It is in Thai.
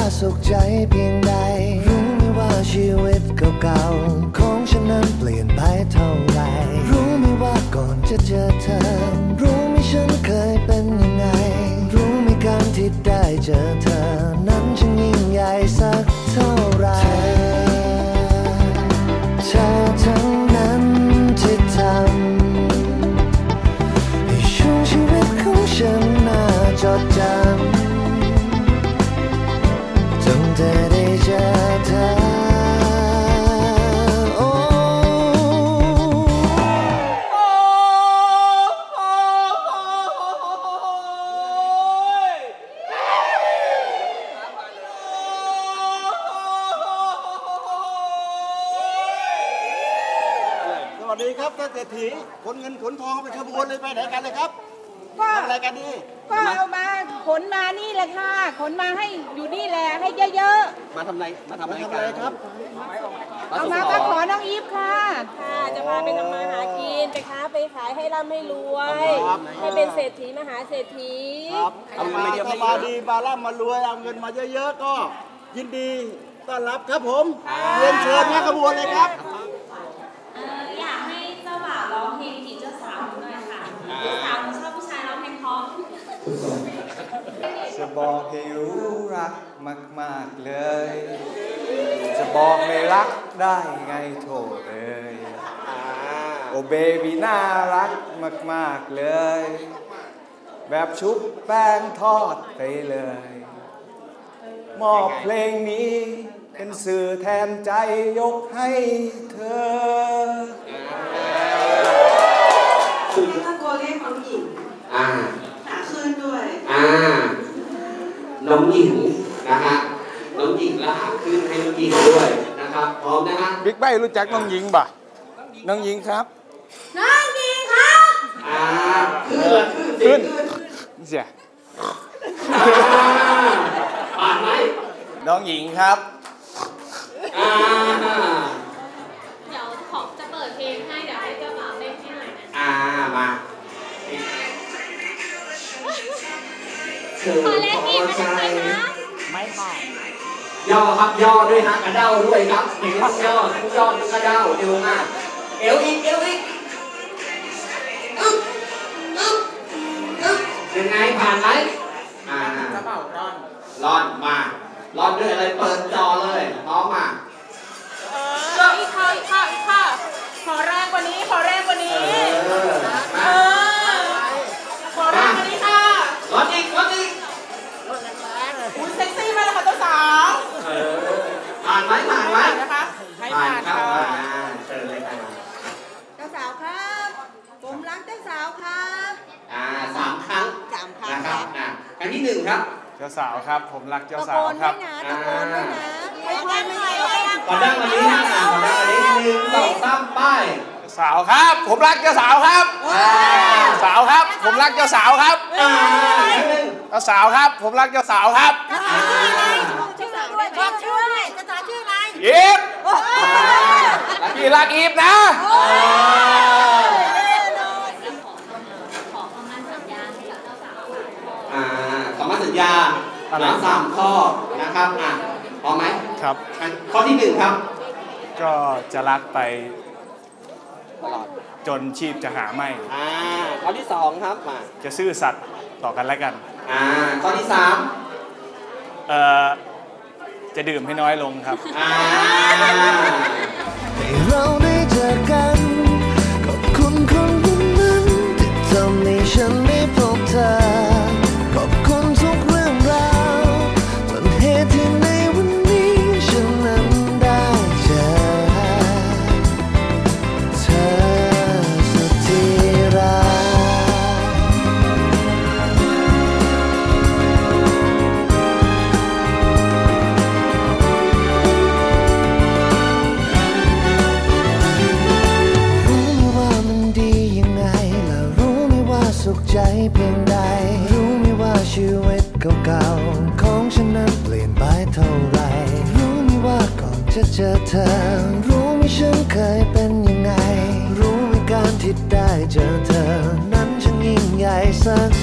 สุขใจเพียงใดรู้ไหมว่าชีวิตเก่าๆของฉันนั้นเปลี่ยนไปเท่าไรรู้ไหมว่าก่อนจะเจอเธอรู้ไหมฉันเคยเป็นยังไงรู้ไหมการที่ได้เจอเธอนั้นฉันยิ่งใหญ่สักเท่าไรเธอทั้งนั้นที่ทำให้ช่วงชีวิตของฉันน่าจดจำจนได้เจอเธอสวัสดีครับท่านเศรษฐีขนเงินขนทองไปขบวนเลยไปไหนกันเลยครับก็อะไรกันดีก็เอามาขนมานี่แหละค่ะขนมาให้อยู่นี่แหละให้เยอะๆมาทำอะไรครับเอามาก็ขอน้องอีฟค่ะจะพาไปทำมาหากินไปค้าไปขายให้ร่ำให้รวยให้เป็นเศรษฐีมหาเศรษฐีครับถ้ามาดีมาร่ำมารวยเอาเงินมาเยอะๆก็ยินดีต้อนรับครับผมเรียนเชิญมาขบวนเลยครับอยากให้เจ้าบ่าวร้องเพลงจีบเจ้าสาวหน่อยค่ะเจ้าสาวชอบผู้ชายร้องเพลงเพราะจะบอกให้รู้รักมากๆเลยจะบอกไม่รักได้ไงโถเอ้ยโอเบบี้น่ารักมากๆเลยแบบชุบแป้งทอดไปเลยมอบเพลงนี้เป็นสื่อแทนใจยกให้เธอตะโกนเรียกน้องหญิงหาคืนด้วยน้องหญิงนะฮะน้องหญิงแล้วหาคืนให้น้องหญิงด้วยนะครับพร้อมนะฮะบิ๊กไบรู้จักน้องหญิงป่ะน้องหญิงครับน้องหญิงครับขึ้นเสียผ่านไหมน้องหญิงครับเดี๋ยวขอจะเปิดเพลงให้เดี๋ยวให้เจ้าบ่าวเล่นให้หน่อยนะมาขอเล่นอีกไม่ได้นะไม่พอย่อครับย่อด้วยฮะกระเด้าด้วยครับเห็นต้องย่อทั้งย่อทั้งกระเด้าเอวมากเอวอีกยังไงผ่านไหมกระเป๋าร่อนมาร่อนด้วยอะไรเปิดจอเลยพร้อมมาอีกค่ะขอแรงกว่านี้ขอแรงกว่านี้ค่ะร่อนอีกคุณเซ็กซี่มากเลยค่ะเจ้าสาวผ่านไหมนะคะให้ผ่านค่ะเชิญเลยค่ะเจ้าสาวครับผมรักเจ้าสาวครับ 3 ครั้งนะครับครั้งที่1ครับเจ้าสาวครับผมรักเจ้าสาวครับตะโกนด้วยนะขอดังวันนี้นะขอดังวันนี้1 2 3ป้ายสาวครับผมรักเจ้าสาวครับสาวครับผมรักเจ้าสาวครับเจ้าสาวครับผมรักเจ้าสาวครับชื่ออะไรเจ้าสาวชื่ออะไรอีฟพี่รักอีฟนะขอคำมั่นสัญญาให้กับเจ้าสาวคำมั่นสัญญาแล้ว3 ข้อนะครับพร้อมไหมครับข้อที่1ครับก็จะรักไปจนชีพจะหาไม่ข้อที่2ครับจะซื่อสัตย์ต่อกันและกันข้อที่3 จะดื่มให้น้อยลงครับเราได้เจอกันขอบคุณคนนั้นที่ทำให้ฉันได้พบเธอขอบคุณทุกเรื่องราวจนเหตุที่ในวันนี้ฉันนั้นได้เจอเธอสุดที่รักสุขใจเพียงใดรู้ไหมว่าชีวิตเก่าๆของฉันนั้นเปลี่ยนไปเท่าไรรู้ไหมว่าก่อนจะเจอเธอรู้ไหมฉันเคยเป็นยังไงรู้ไหมการที่ได้เจอเธอนั้นฉันยิ่งใหญ่สัก